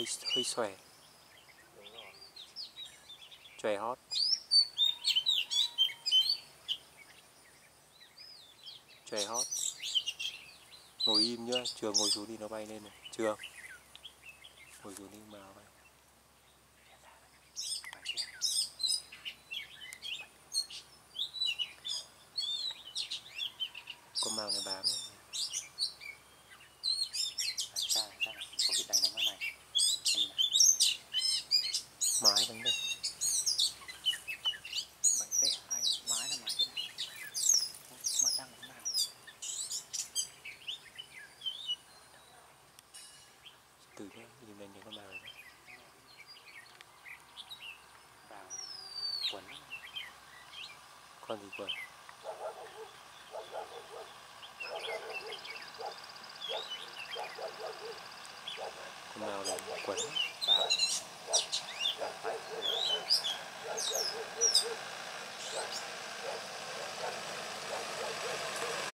hơi xòe. Chòe hót. Chòe hót. Ngồi im nhá, Trường ngồi xuống thì nó bay lên này. Trường ngồi xuống đi mà bay. Con mèo này bám ấy. Có vịt đánh vào này. Mái đánh đây. Bánh bẻ anh, mái là mái thế này. Mà đang đánh nào? Từ nhá, nhìn lên những con mèo này. Vào quấn. Con gì quần? Con mèo này quấn. Vào.